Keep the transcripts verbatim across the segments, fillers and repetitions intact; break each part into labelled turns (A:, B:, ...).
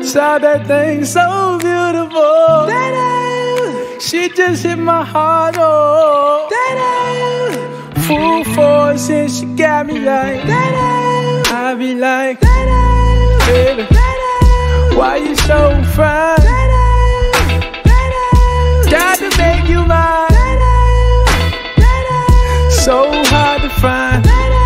A: Saw that thing so beautiful. That she just hit my heart, oh. That full force and she got me like that. I be like, baby, why you so fine? Got to make you mine. So hard to find.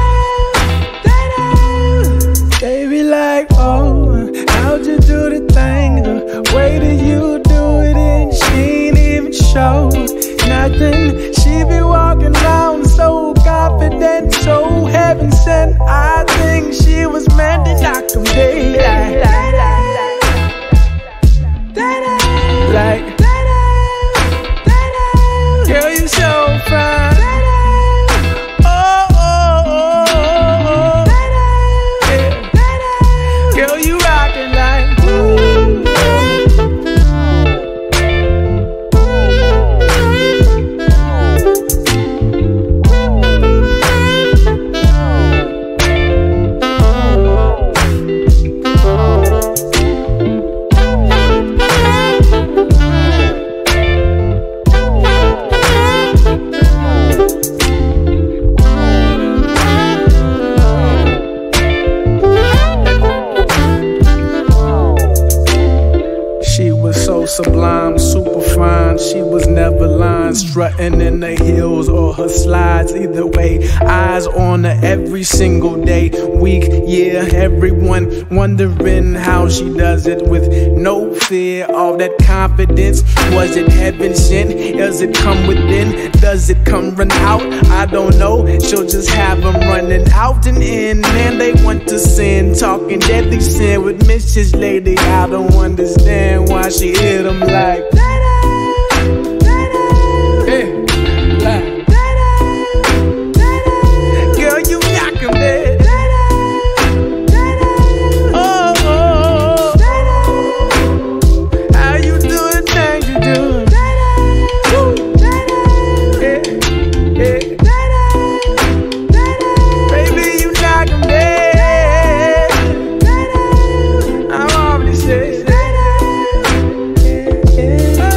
A: They be like, oh, how'd you do the thing? The way that you do it and she ain't even show nothing. She be walking around so confident, so heaven sent. I think she was meant to knock them dead. Like, girl, you so fine. Oh, oh, oh, oh, oh. Yeah. Girl, you rockin' like, ooh. Sublime, super fine. She was never lying, strutting in the heels or her slides. Either way, eyes on her every single day, week, year. Everyone wondering how she does it with no fear. All that confidence, was it heaven sent? Does it come within? Does it come run out? I don't know. She'll just have them running out and in, and they want to sin, talking deadly sin with Missus Lady. I don't understand why she hit them like yeah, like girl, you knock 'em dead. Oh, oh, oh. How you do the things you do? Yeah, yeah. Baby, you knock 'em dead. I'm already said. Oh,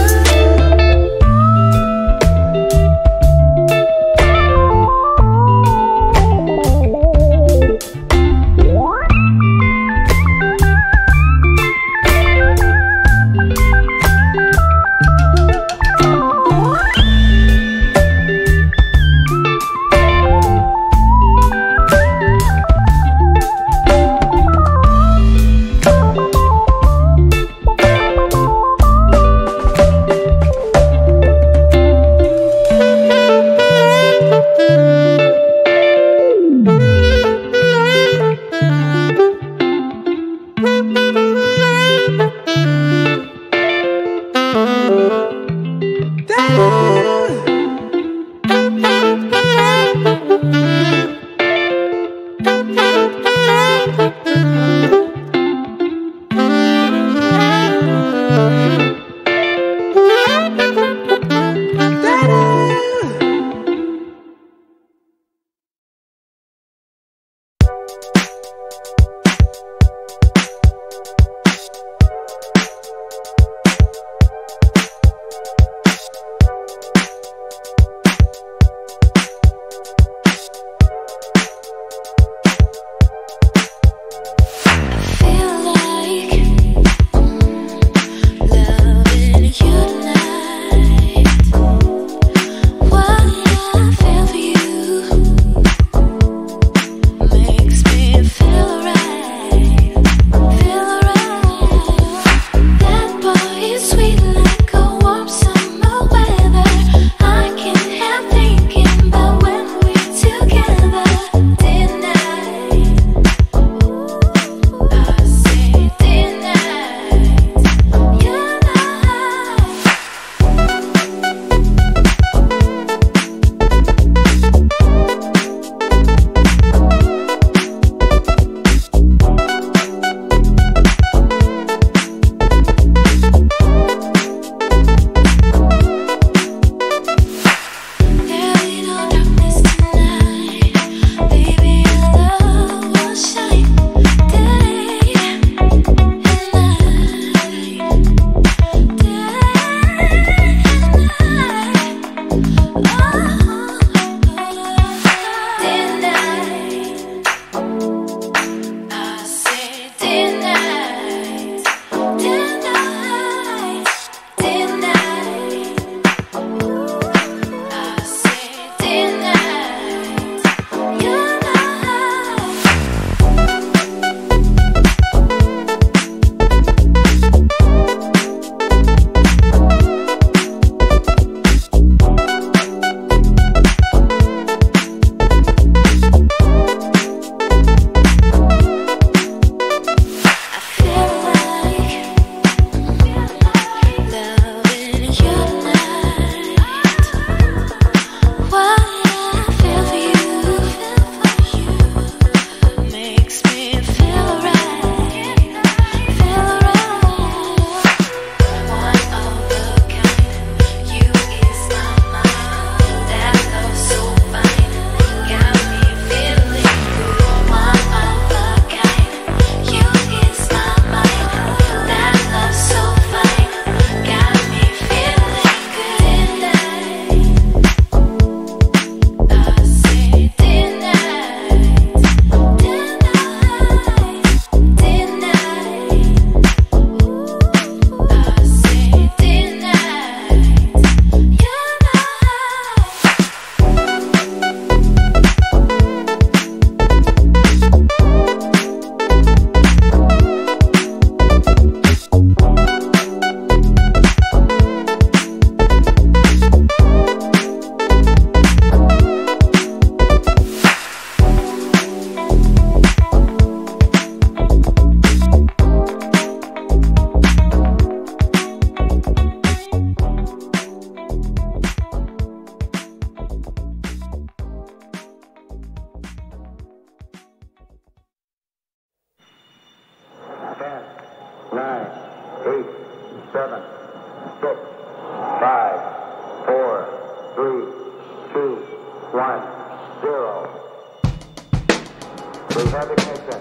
B: seven, six, five, four, three, two, one, zero. We have ignition.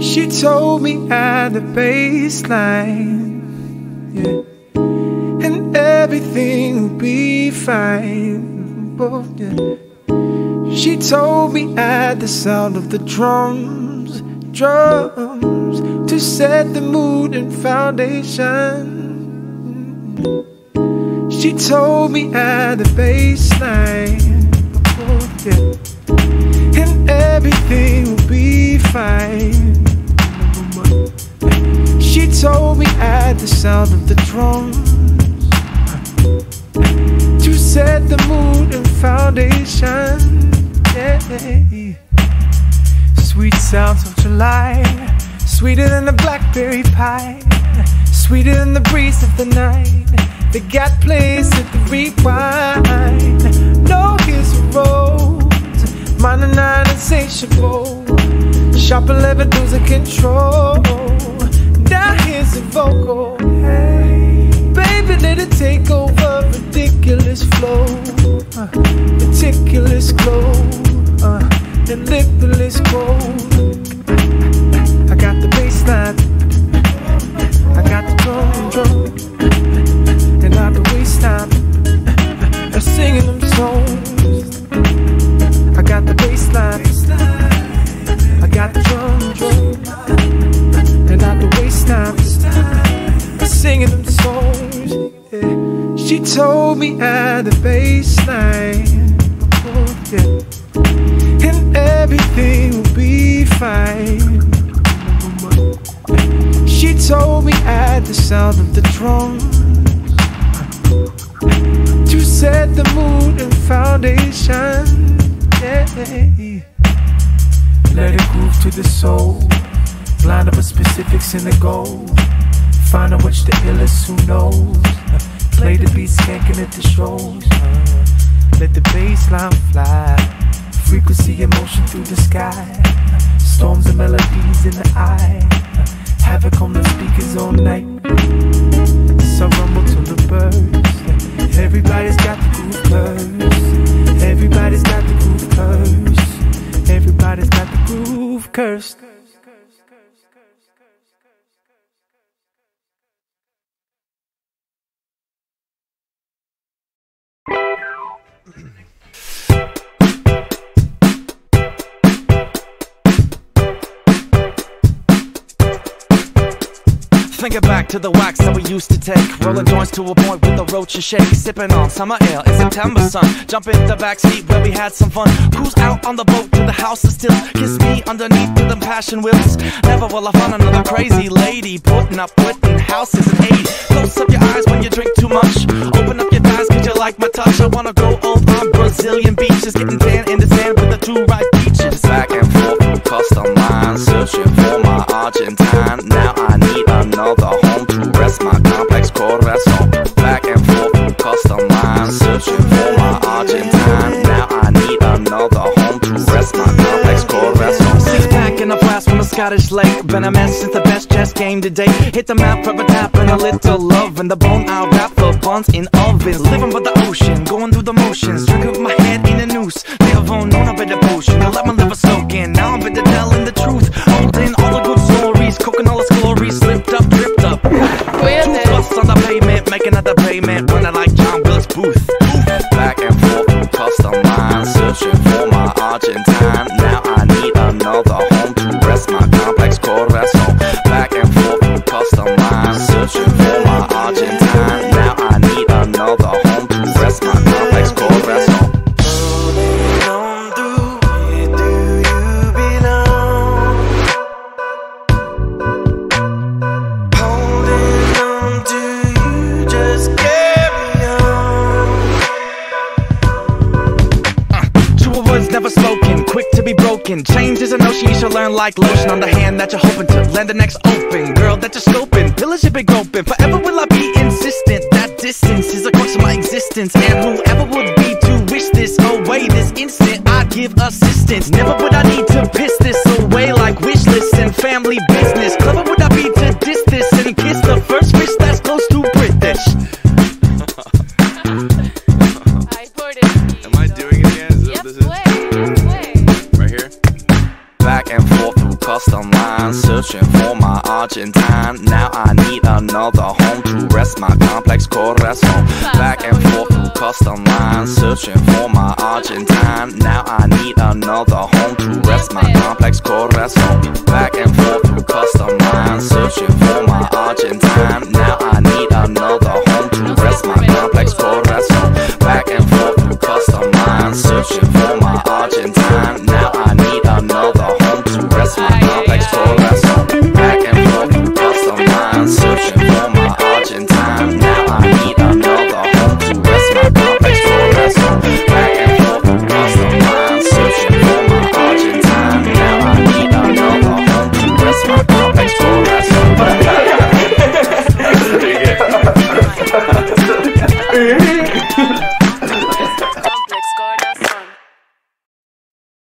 A: She told me at the baseline, yeah, and everything will be fine. Oh, yeah. She told me at the sound of the drums, drums, to set the mood and foundation. She told me at the baseline, oh, yeah, and everything will be fine. She told me at the sound of the drums to set the mood and foundation. Yeah. Sweet sounds of July, sweeter than the blackberry pie, sweeter than the breeze of the night. They got place at the rewind. No, here's a rose, mine and nine insatiable, sharp eleven losing control. Now here's a vocal, hey, baby, let it take over. Ridiculous flow, uh, meticulous glow, uh, deliberate cold. I got the bass line, I got the drum and drum, and not the waste time. I'm singing them songs. I got the bass line, I got the drum and drum, and not the waste time. I'm singing them songs. Yeah. She told me at the baseline, oh, yeah, and everything will be fine. She told me at the sound of the drums to set the mood and foundation. Yeah. Let it groove to the soul, blind over specifics in the goal. Find out which the illest, who knows. Play the beat, skanking at the shows. Let the bass line fly, frequency and motion through the sky. Storms and melodies in the eye, havoc on the speakers all night. So rumble to the birds. Everybody's got the groove curse. Everybody's got the groove curse. Everybody's got the groove curse.
C: Thinking back to the wax that we used to take, rolling joints to a point with the roach and shake, sipping on summer ale in September sun, jump in the backseat where we had some fun, cruise out on the boat to the house of still, kiss me underneath to them passion wheels. Never will I find another crazy lady putting up putting houses in eighty. Close up your eyes when you drink too much, open up your thighs cause you like my touch. I wanna go old on Brazilian beaches, getting tan in the sand with the two ripe peaches. Back and forth through custom lines, searching for my Argentine. Now I need another home to rest my complex corazon. Back and forth through custom lines, searching for my Argentine. Now I need another home to rest my complex corazon. Six pack in a flask from a Scottish lake, been a mess since the best chess game today. Hit the map, rubber tap, and a little love in the bone. I'll wrap the buns in ovens, living by the ocean, going through the motions, drinking with my head in a noose. Never known a better potion, I let my liver soak in. Now I'm better telling the truth, holding all the good stories, cooking all its glories, slipped up, dripped up. Two busts on the pavement, making another payment, running like John Willis Booth. Back and forth through custom lines, searching for my Argentine. Now I need another home to rest my complex corazon. Back and forth through custom lines, searching for my Argentine. Now I need another home to rest my complex corazon. Never spoken, quick to be broken. Change is a notion you should learn like lotion on the hand that you're hoping to lend the next open. Girl that you're scoping, pillars you've been groping. Forever will I be insistent, that distance is a crux of my existence. And whoever would be to wish this away this instant, I'd give assistance. Never would I need to piss this away like wish lists and family business. Clever would I be to diss this and kiss the first fish that's close to British.
D: Am I doing it again? Is that what this is?
C: Back and forth through custom lines, searching for my Argentine. Now I need another home to rest my complex corazon. Back and forth through custom lines, searching for my Argentine. Now I need another home to rest my complex corazon. Back and forth through custom lines, searching for my Argentine. Now I need another home to rest my complex corazon. Back and forth through custom lines, searching for my Argentine. Now I need another home to rest my complex corazon. Back and forth through custom lines, searching for my Argentine. Now I need another home to rest my complex corazon. Back and forth through custom lines, searching for my Argentine. Now I need another home to rest my complex corazon.
D: Complex corazón.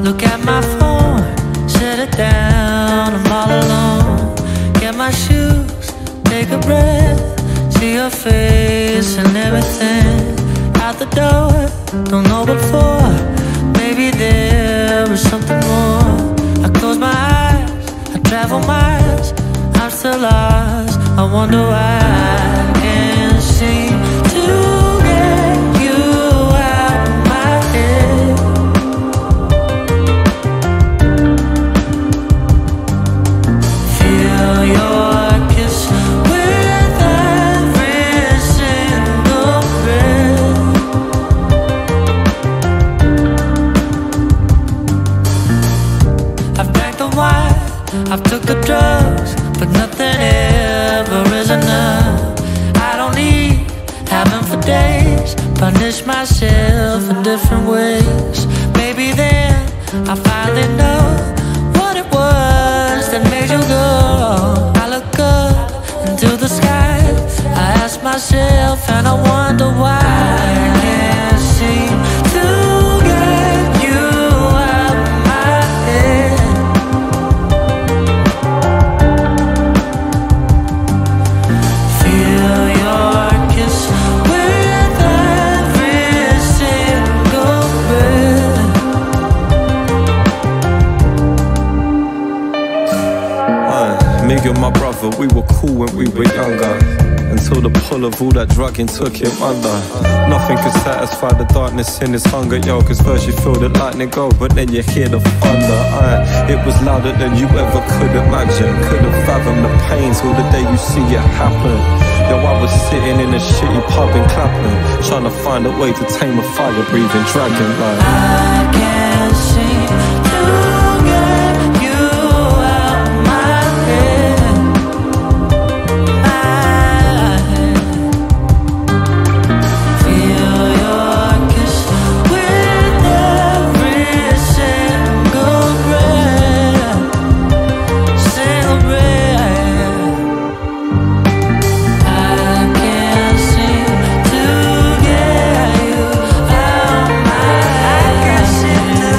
D: Look at my phone, set it down, I'm all alone. Get my shoes, take a breath, see your face and everything. Out the door, don't know what for. Maybe there was something more. I close my eyes, I travel miles, I'm still lost. I wonder why I can't seem to get you out of my head. Feel your kiss with every single breath. I've drank the wine, I've took the drugs, but nothing ever is enough. I don't need heaven for days, punish myself in different ways. Maybe then I finally know what it was that made you go. I look up into the sky, I ask myself and I wonder why I can't seem to get you out of my head. Feel your kiss with every single breath.
E: Uh, me and my brother, we were cool when we were younger, until the pull of all that drugging took him under. Nothing could satisfy the darkness in his hunger, yo. Cause first you feel the lightning go, but then you hear the thunder. uh, It was louder than you ever could imagine. Couldn't fathom the pain till the day you see it happen. Yo, I was sitting in a shitty pub in Clapham, trying to find a way to tame a fire-breathing dragon. Like
D: I can't seem to get you out of my head. I feel your kiss with every single breath, single breath. I can't seem to get you out of my head. I can't seem to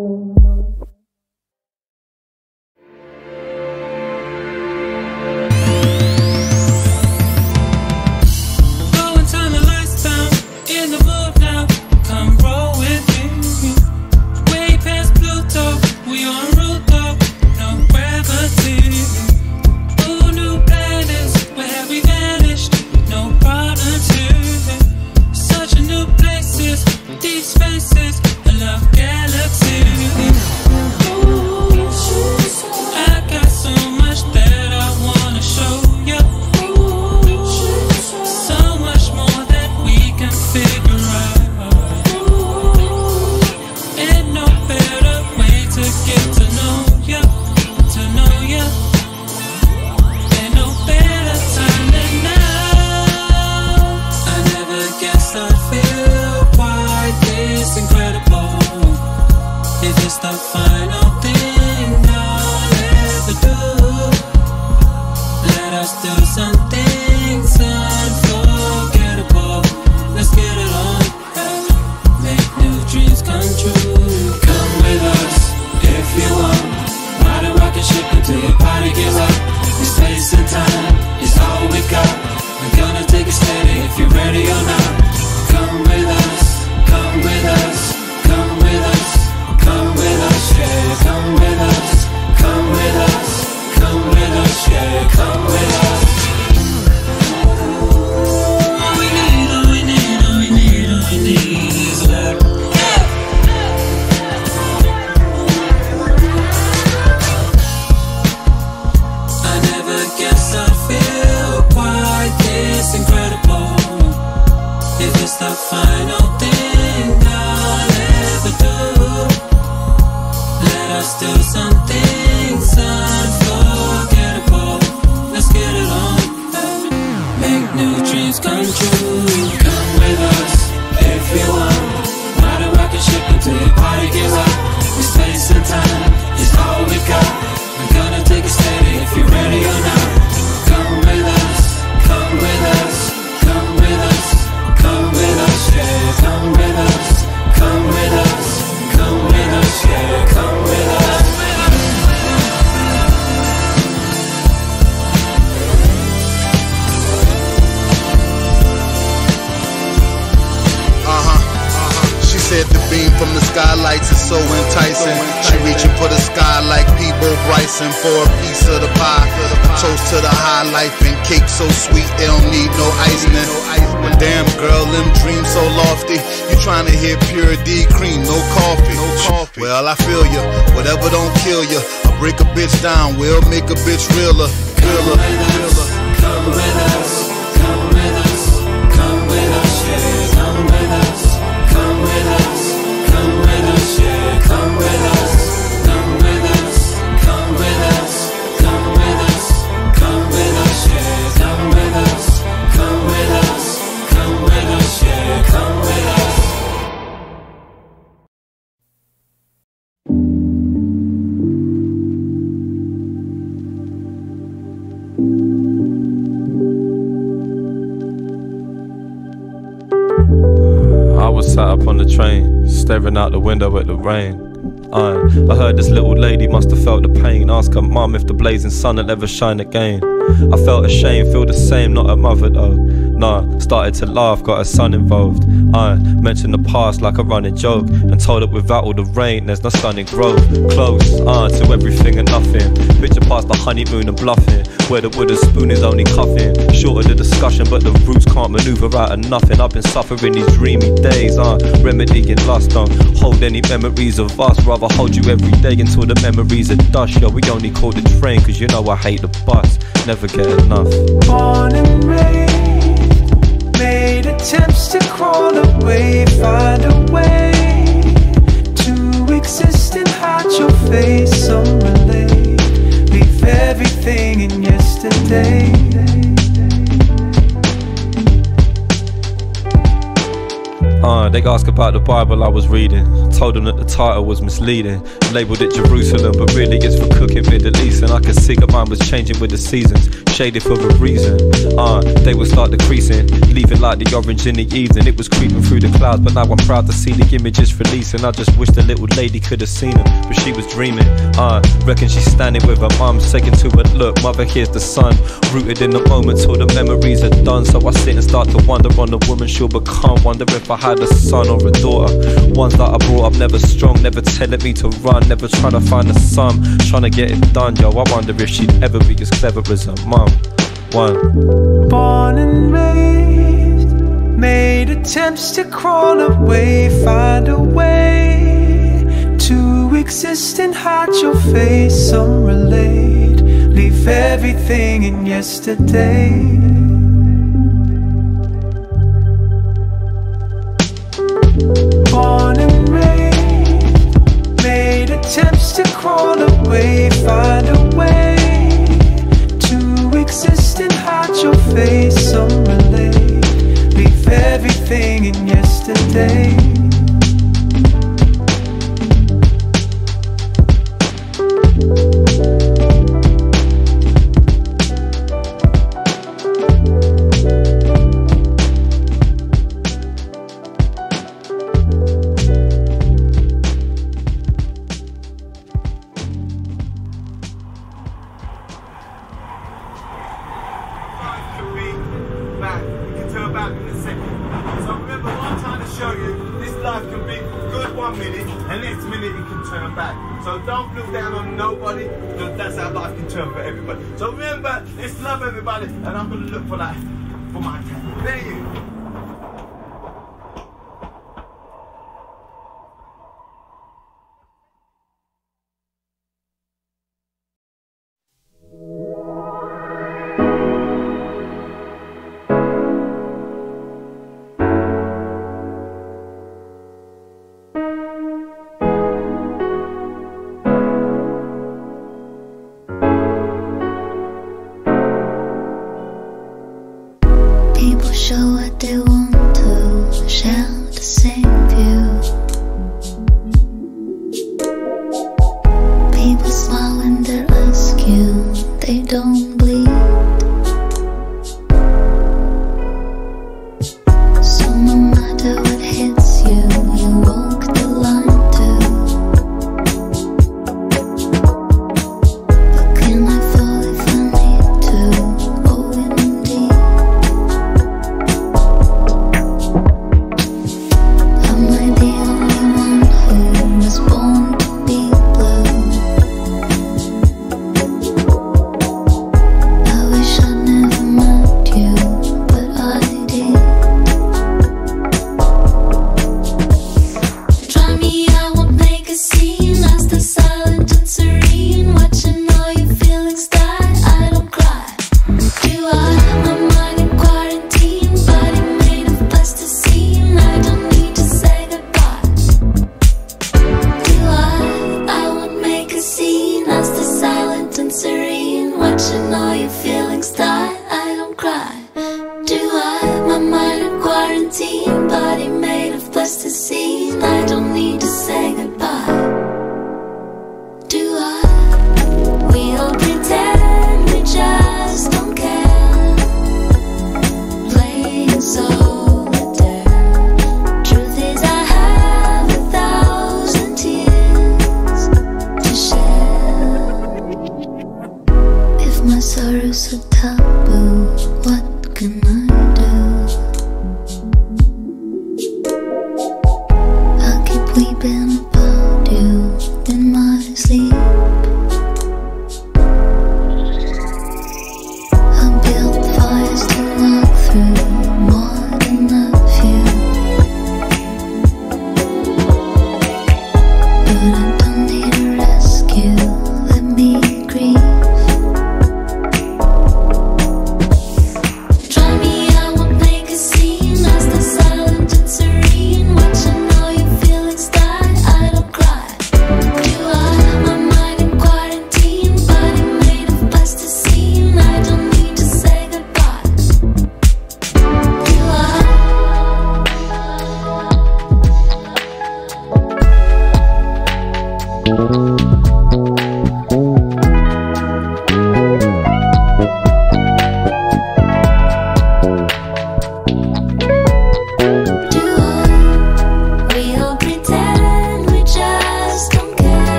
F: Down, we'll make a bitch realer, realer, realer. Come with us, come with us, come with us, yeah. Come with us, come with us, come with us, yeah. Come with us, come with us, come with us, come with us, come with us, yeah. Come with us, come with us, come with us, yeah. Come with us.
E: Sat up on the train, staring out the window at the rain. I, I heard this little lady must have felt the pain. Ask her mum if the blazing sun will ever shine again. I felt ashamed, feel the same, not her mother though. Nah, started to laugh, got her son involved. I mentioned the past like a running joke, and told her without all the rain there's no sun in Grove. Close, ah, uh, to everything and nothing. Picture past the honeymoon and bluffing, where the wooden spoon is only cuffing. Shorter the discussion, but the roots can't maneuver out of nothing. I've been suffering these dreamy days, ah, uh, remedying lust. Don't hold any memories of us, rather hold you every day until the memories are dust. Yo, we only call the train, cause you know I hate the bus. Never get enough.
G: Born and raised, made attempts to crawl away, find a way to exist and hide your face. Some relate, leave everything in yesterday.
E: Uh, they asked about the Bible I was reading. Told them that the title was misleading. Labelled it Jerusalem, but really it's for cooking Middle East. And I could see that mine was changing with the seasons, shaded for a reason. Uh, they would start decreasing, leaving like the orange in the evening. It was creeping through the clouds, but now I'm proud to see the images releasing. I just wish the little lady could have seen them, but she was dreaming. Uh, reckon she's standing with her mum, saying to her, look, mother, here's the sun. Rooted in the moment till the memories are done. So I sit and start to wonder on the woman she'll become. Wonder if I had a son or a daughter. Ones that I brought up never strong, never telling me to run, never trying to find a sum, trying to get it done, yo. I wonder if she'd ever be as clever as her mum. One.
G: Born and raised, made attempts to crawl away, find a way to exist and hide your face. Some relate, leave everything in yesterday. Born and raised, made attempts to crawl away, find a way to exist and hide your face. Some relate, leave everything in yesterday.
H: So don't look down on nobody, because that's how life can turn for everybody. So remember, it's love everybody, and I'm gonna look for that, for my cat. There you go.
I: Show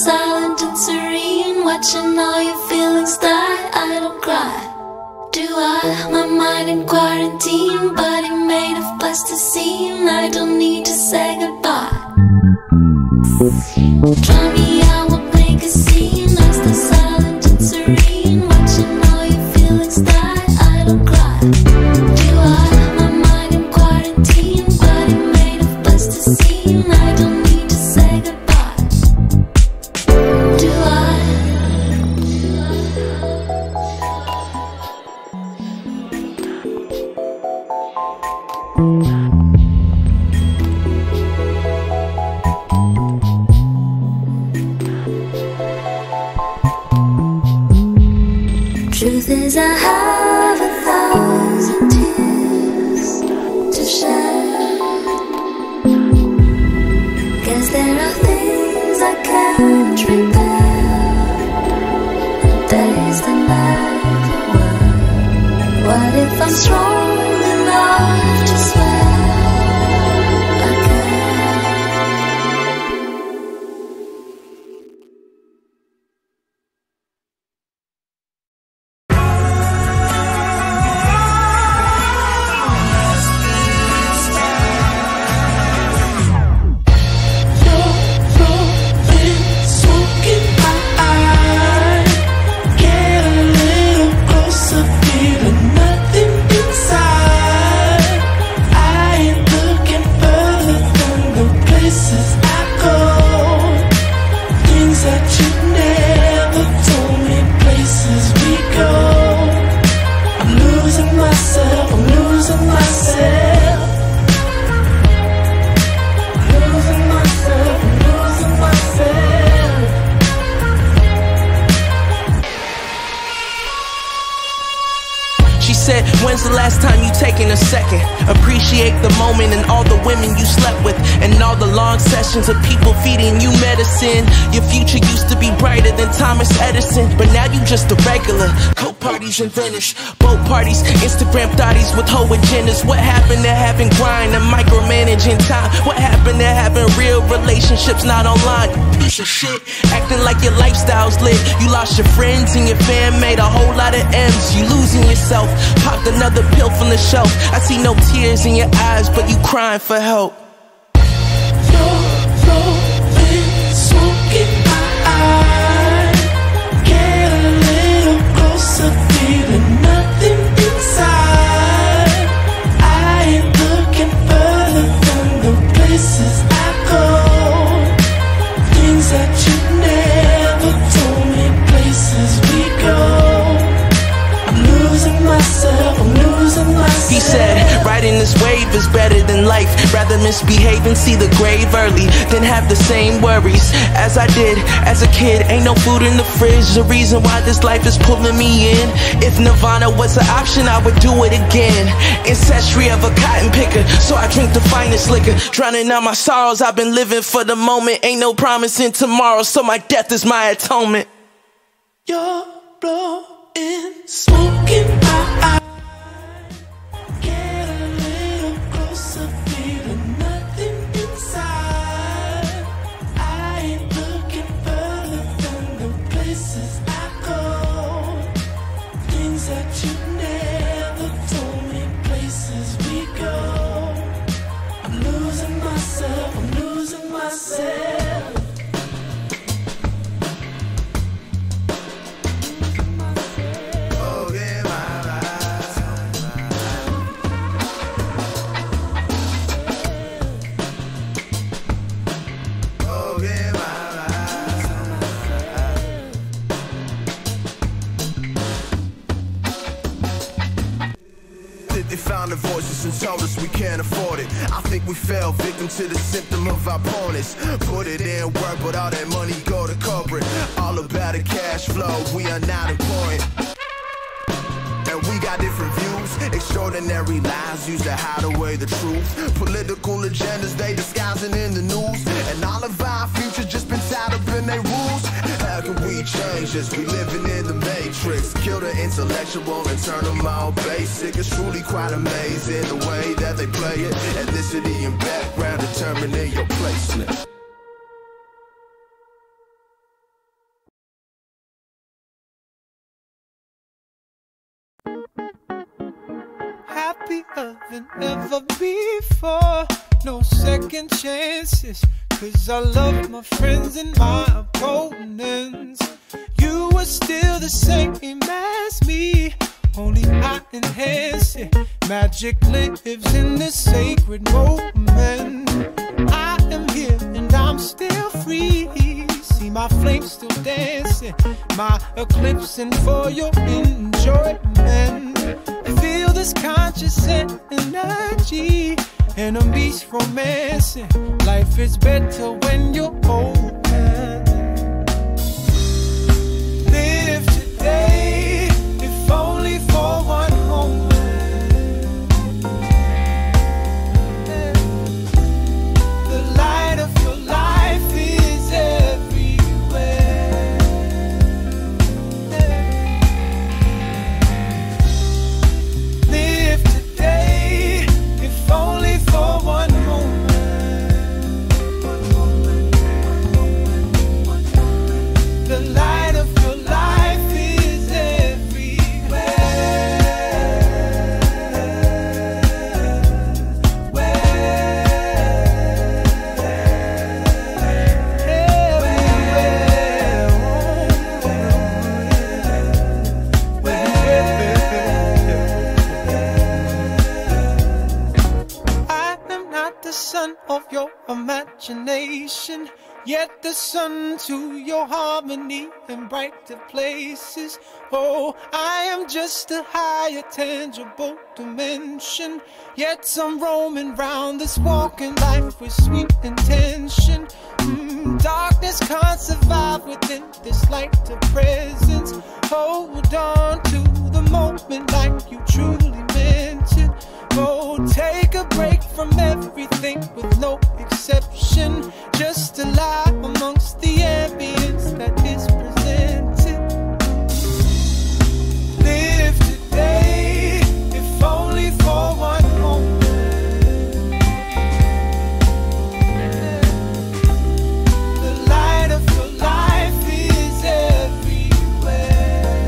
I: silent and serene, watching all your feelings die. I don't cry, do I? My mind in quarantine, body made of plasticine. I don't need to say goodbye. Try me, I will make a scene. I stay silent and serene, watching all your feelings die. I don't cry, do I? My mind in quarantine, body made of plasticine. I don't need to say goodbye. Do I? Truth is, I have a thousand tears to shed. Guess there are things I can't repair. The days that never were. What if I'm strong enough to swear again?
C: When's the last time you taken a second? Appreciate the moment and all the women you slept with, and all the long sessions of people feeding you medicine. Your future used to be brighter than Thomas Edison, but now you just a regular. Coke parties in Venice, boat parties, Instagram thotties with hoe agendas. What happened to having grind and micromanaging time? What happened to having real relationships not online? Piece of shit, acting like your lifestyle's lit. You lost your friends and your fam made a whole lot of M's. You losing yourself, popped another pill from the shelf. I see no tears in your eyes, but you crying for help.
G: You're blowing smoke in my eye. Get a little closer, feeling nothing inside. I ain't looking further than the places I go. Things that you never told me, places we go. I'm losing myself, I'm losing myself.
C: He said, riding this wave is better than life. Rather misbehave and see the grave early than have the same worries as I did as a kid. Ain't no food in the fridge, the reason why this life is pulling me in. If Nirvana was an option, I would do it again. Ancestry of a cotton picker, so I drink the finest liquor. Drowning out my sorrows, I've been living for the moment. Ain't no promise in tomorrow, so my death is my atonement.
G: You're blowing smoke in my eye. Get a little closer, feeling nothing inside. I ain't looking further than the places I go. Things that you never told me, places we go. I'm losing myself, I'm losing myself.
F: They found the voices and told us we can't afford it. I think we fell victim to the symptom of our opponents. Put it in work, but all that money go to corporate. All about the cash flow, we are not important. And we got different views, extraordinary lies used to hide away the truth. Political agendas, they disguising in the news. And all of our future just been tied up in their rules. How can we change this? We living in the matrix. Kill the intellectual and turn them all basic. It's truly quite amazing the way that they play it. Ethnicity and background determining your placement.
G: happier than ever before. No second chances, cause I love my friends and my opponents. You were still the same as me, only I enhance it. Magic lives in this sacred moment. I am here and I'm still free. See my flames still dancing, my eclipsing for your enjoyment. Feel this conscious energy, and a beast romancing. Life is better when you're open. Live today, if only for one moment. The light of your life is everywhere. Live today, if only for one moment. The light of your life is everywhere. I am not the son of your imagination, yet the sun to your harmony and brighter places. Oh, I am just a higher tangible dimension, yet I'm roaming round this walking life with sweet intention. Mm, darkness can't survive within this light of presence. Hold on to the moment like you truly meant it. Oh, take a break from everything with no exception, just to lie amongst the ambience that is presented. Live today, if only for one moment. The light of your life is everywhere.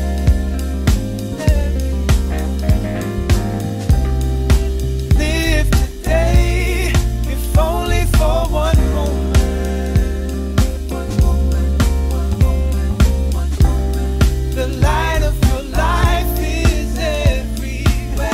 G: Live today, if only for one moment. The light of your life is everywhere.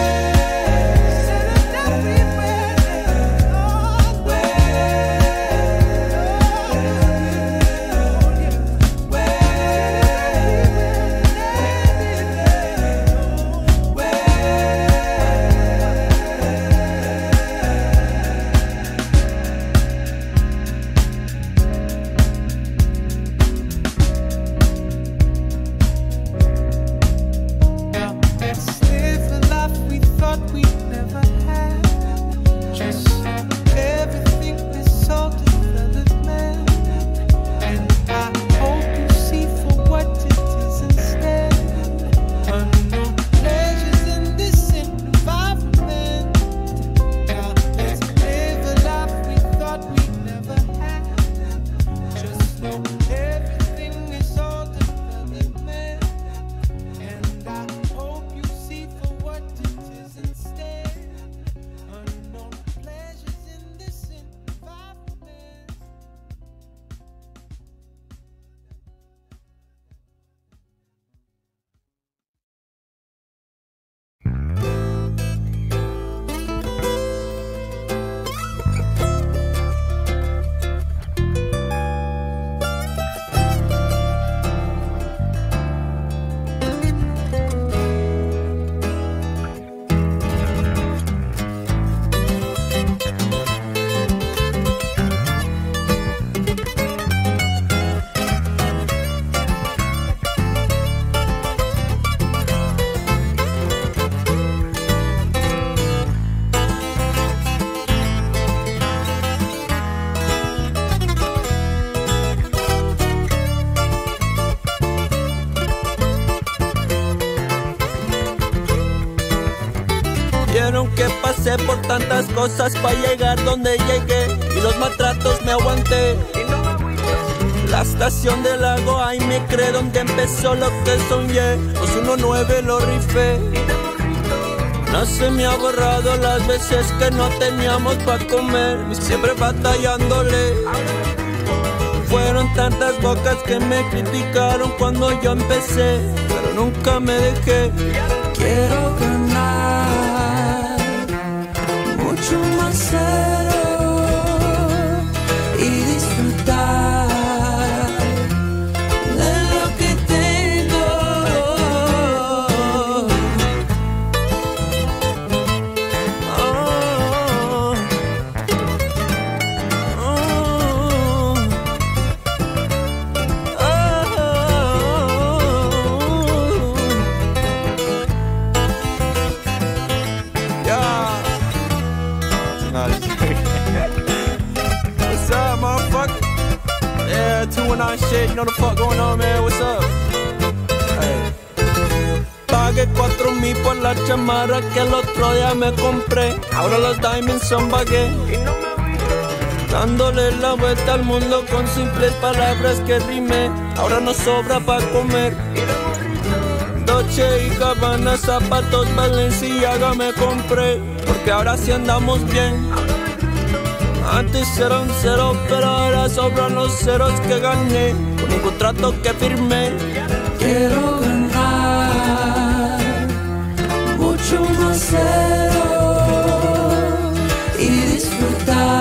G: Let's live a life we thought we'd never had. Just everything is all development, and I hope you see for what it is instead. Unknown pleasures in this environment. Now let's live a life we thought we'd never had. Just know everything is all development, and I hope you see for what it is instead. Unknown pleasures in this environment.
J: Vieron que pasé por tantas cosas para llegar donde llegué, y los maltratos me aguanté. La estación del lago, ahí me cree donde empezó lo que soñé. dos uno nueve lo rifé. No se me ha borrado las veces que no teníamos pa' comer, siempre batallándole. Fueron tantas bocas que me criticaron cuando yo empecé, pero nunca me dejé.
D: Quiero ganar mucho más cero y disfrutar de lo que tengo. Oh, oh, oh,
J: yeah. What's up, motherfucker? Yeah, two and nine shit, you know the fuck going on, man. What's up? Hey. Pagué cuatro mil por la chamarra que el otro día me compré. Ahora los diamonds son bagué. Dándole la vuelta al mundo con simples palabras que rimé. Ahora no sobra pa' comer. Dolce y Gabbana, zapatos Balenciaga me compré, porque ahora sí andamos bien. Antes era un cero, pero ahora sobran los ceros que gané con un contrato que firmé.
D: Quiero ganar mucho más cero y disfrutar